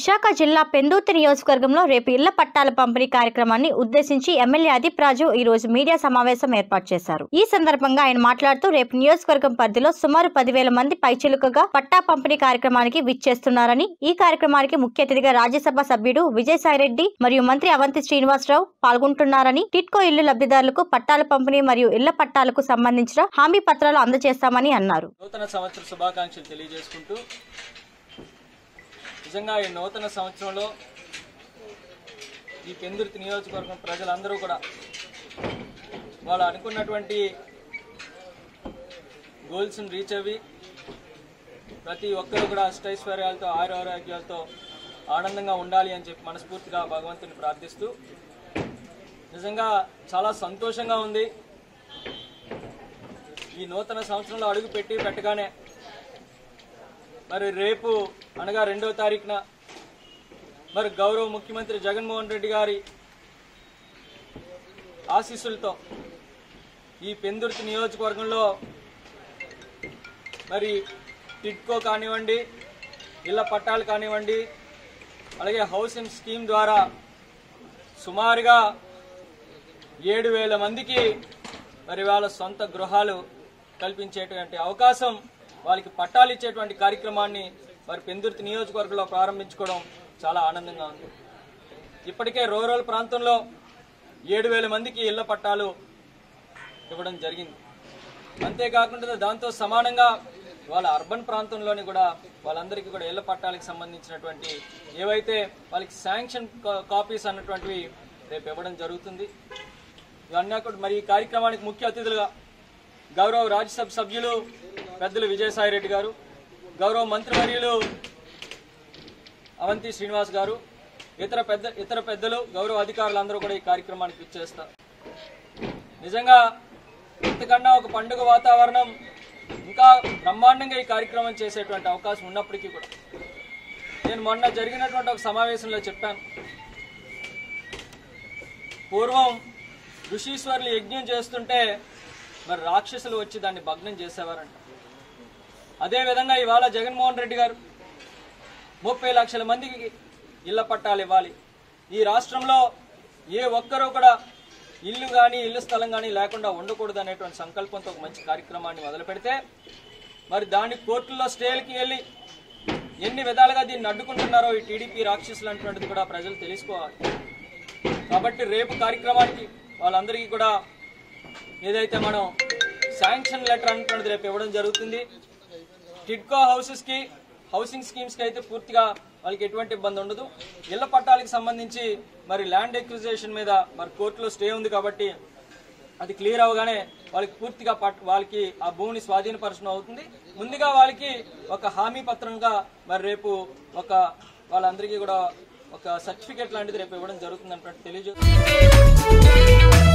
విశాఖ జిల్లా పెందుర్తి నియోజకవర్గంలో రేపు ఇళ్ల పట్టాల పంపిణీ కార్యక్రమాన్ని ఉద్దేశించి ఎమ్మెల్యే అదీప్ రాజు ఈ రోజు మీడియా సమావేశం ఏర్పాటు చేశారు. ఈ సందర్భంగా ఆయన మాట్లాడుతూ రేపు నియోజకవర్గం పరిధిలో సుమారు 10,000 మంది పైచిలుకగా పట్టా పంపిణీ కార్యక్రమానికి విచ్చేస్తున్నారని, ఈ కార్యక్రమానికి ముఖ్య అతిథిగా రాజ్యసభ సభ్యుడు విజయసాయిరెడ్డి మరియు మంత్రి అవంతి శ్రీనివాసరావు పాల్గొంటున్నారని, టిట్కో ఇల్లు లబ్ధిదారులకు పట్టాల పంపిణీ మరియు ఇళ్ల పట్టాలకు సంబంధించిన హామీ పత్రాలు అందజేస్తామని అన్నారు. నూతన సంవత్సర శుభాకాంక్షలు తెలియజేసుకుంటూ నిజంగా ఈ నూతన సంవత్సరంలో ఈ పెందుర్తి నియోజకవర్గం ప్రజలందరూ కూడా వాళ్ళు అనుకున్నటువంటి గోల్స్ని రీచ్ అవి ప్రతి ఒక్కరు కూడా అష్టైశ్వర్యాలతో ఆరోగ్యాలతో ఆనందంగా ఉండాలి అని చెప్పి మనస్ఫూర్తిగా భగవంతుని ప్రార్థిస్తూ నిజంగా చాలా సంతోషంగా ఉంది. ఈ నూతన సంవత్సరంలో అడుగు పెట్టగానే మరి రేపు అనగా 2వ తారీఖున మరి గౌరవ ముఖ్యమంత్రి జగన్మోహన్ రెడ్డి గారి ఆశీస్సులతో ఈ పెందుర్తి నియోజకవర్గంలో మరి టిట్కో కానివ్వండి, ఇళ్ల పట్టాలు కానివ్వండి, అలాగే హౌసింగ్ స్కీమ్ ద్వారా సుమారుగా 7,000 మందికి మరి వాళ్ళ సొంత గృహాలు కల్పించేటువంటి అవకాశం, వాళ్ళకి పట్టాలు ఇచ్చేటువంటి కార్యక్రమాన్ని మరి పెందుర్తి నియోజకవర్గంలో ప్రారంభించుకోవడం చాలా ఆనందంగా ఉంది. ఇప్పటికే రూరల్ ప్రాంతంలో 7,000 మందికి ఇళ్ల పట్టాలు ఇవ్వడం జరిగింది. అంతేకాకుండా దాంతో సమానంగా వాళ్ళ అర్బన్ ప్రాంతంలోని కూడా వాళ్ళందరికీ కూడా ఇళ్ల పట్టాలకు సంబంధించినటువంటి ఏవైతే వాళ్ళకి శాంక్షన్ కాపీస్ అన్నటువంటివి రేపు ఇవ్వడం జరుగుతుంది. ఇవన్నీ కూడా మరి ఈ కార్యక్రమానికి ముఖ్య అతిథులుగా గౌరవ రాజ్యసభ సభ్యులు పెద్దలు విజయసాయిరెడ్డి గారు, గౌరవ మంత్రివర్యులు అవంతి శ్రీనివాస్ గారు, ఇతర పెద్దలు, గౌరవ అధికారులందరూ కూడా ఈ కార్యక్రమానికి విచ్చేస్తారు. నిజంగా ఇంతకన్నా ఒక పండుగ వాతావరణం ఇంకా బ్రహ్మాండంగా ఈ కార్యక్రమం చేసేటువంటి అవకాశం ఉన్నప్పటికీ కూడా నేను మొన్న జరిగినటువంటి ఒక సమావేశంలో చెప్పాను, పూర్వం ఋషీశ్వరులు యజ్ఞం చేస్తుంటే మరి రాక్షసులు వచ్చి దాన్ని భగ్నం చేసేవారంట. అదేవిధంగా ఇవాళ జగన్మోహన్ రెడ్డి గారు 30 లక్షల మందికి ఇళ్ల పట్టాలు ఇవ్వాలి, ఈ రాష్ట్రంలో ఏ ఒక్కరూ కూడా ఇల్లు కానీ ఇల్లు స్థలం కానీ లేకుండా ఉండకూడదు అనేటువంటి సంకల్పంతో ఒక మంచి కార్యక్రమాన్ని మొదలు పెడితే మరి దాన్ని కోర్టుల్లో స్టేలకి వెళ్ళి ఎన్ని విధాలుగా దీన్ని అడ్డుకుంటున్నారో ఈ టీడీపీ రాక్షసులు అనేటువంటిది కూడా ప్రజలు తెలుసుకోవాలి. కాబట్టి రేపు కార్యక్రమానికి వాళ్ళందరికీ కూడా ఏదైతే మనం శాంక్షన్ లెటర్ అంటున్నది రేపు ఇవ్వడం జరుగుతుంది. టిట్కో హౌసెస్కి, హౌసింగ్ స్కీమ్స్కి అయితే పూర్తిగా వాళ్ళకి ఎటువంటి ఇబ్బంది ఉండదు. ఇళ్ల పట్టాలకు సంబంధించి మరి ల్యాండ్ ఎక్విజిషన్ మీద మరి కోర్టులో స్టే ఉంది కాబట్టి అది క్లియర్ అవగానే వాళ్ళకి పూర్తిగా వాళ్ళకి ఆ భూమిని స్వాధీనపరచడం అవుతుంది. ముందుగా వాళ్ళకి ఒక హామీ పత్రంగా మరి రేపు వాళ్ళందరికీ కూడా ఒక సర్టిఫికేట్ లాంటిది రేపు ఇవ్వడం జరుగుతుంది అన్నట్టు తెలియజేస్తుంది.